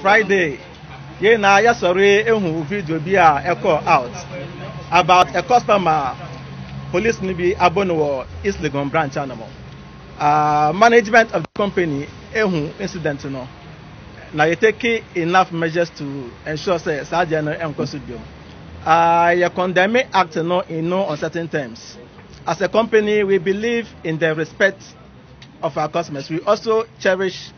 Friday, sorry, video be echo out about a customer police nibi abono East Legon branch animal. Management of the company incident no. Now you take enough measures to ensure say Sajano and Cosidium. You condemn act no in no uncertain terms. As a company, we believe in the respect of our customers. We also cherish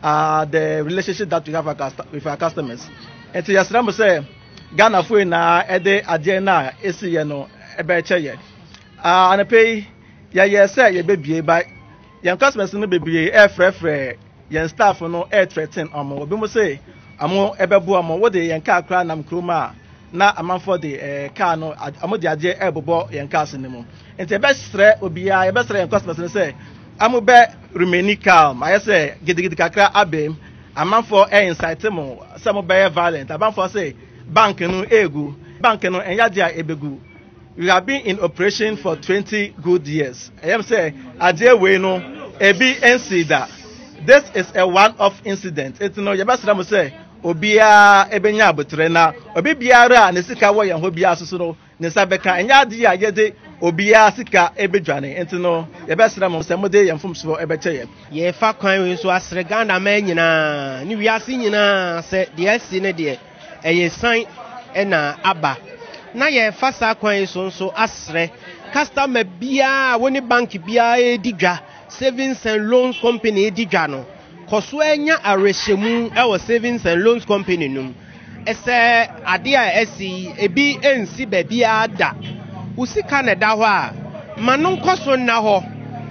the relationship that we have with our customers. And to Yasramu say, Ghana fu na ede adena esi ye no ebe cheye. And pay ya say ye bebie by yan customers no bebie frefre yan staff no threaten omo obi mo say amo ebebu amo wo de yan ka kra nam kroma na amanfo de car no amo de age ebobo yan car sinimo. Enti ebe stre obia ebe stre yan customers no say amo be remain calm. I say gidigidi kakra abem amanfo incite mo some be violent. Amanfo say bank no egu bank no enyadia ebegu. We have been in operation for 20 good years. I am say ade we no ebi ensida. This is a one-off incident. It's no yabasra mo say obia ebenya abotre na obi biara ne sika wo yan ho bia soso no ne sabeka enyade ya yede obia sika ebedwane enti no yabasra mo say mode yan fomso ebecheye ye fa kwan we so asre Ghana ma nyina ni wiase nyina se de asi ne de eye san na aba na ye fa sa kwan so asre customer bia woni bank bia edigwa savings and loans company edigwa no koso enya arehemu e wo savings and loans company num ese ade a esi ebi ensi ba bia da usika na da ho a manon koso na ho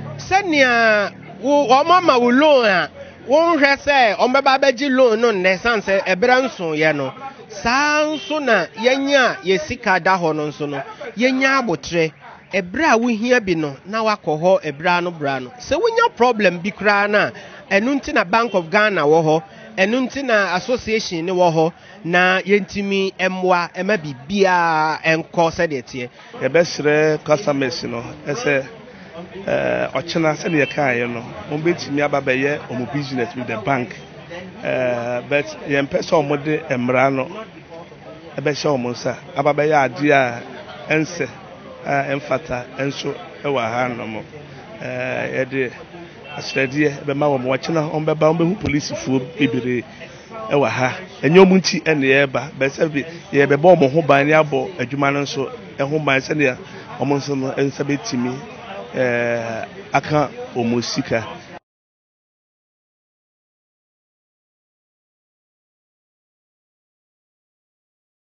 senia wo mama wo loan a won hwe se on beba baji loan no ne sanse ebra nso ye no sanso na yenya yesika da ho no nso no yenya abotre ebra wo hia bi no na wakoho ebra no bra no se wonya problem bi kra na enunti na Bank of Ghana wo ho enunti na association ne wo ho na yentimi emwa ema bibia enko se de tie e be sere customers no ese ochina se ne kan ye no mo betimi ababaye omo business with the bank but yem pese omo de emra no e be sha omo sa ababaye ade a ense emfata enso e wa ha no mo e de asrede be ma wo mo china on be ba on be hu police fu bibire e wa ha enyo mu nti ene ye ba be se bi ye be ba mo ho ban ne abo adwuma no so e ho ban se ne o mo so no ensa betimi aka o mo sika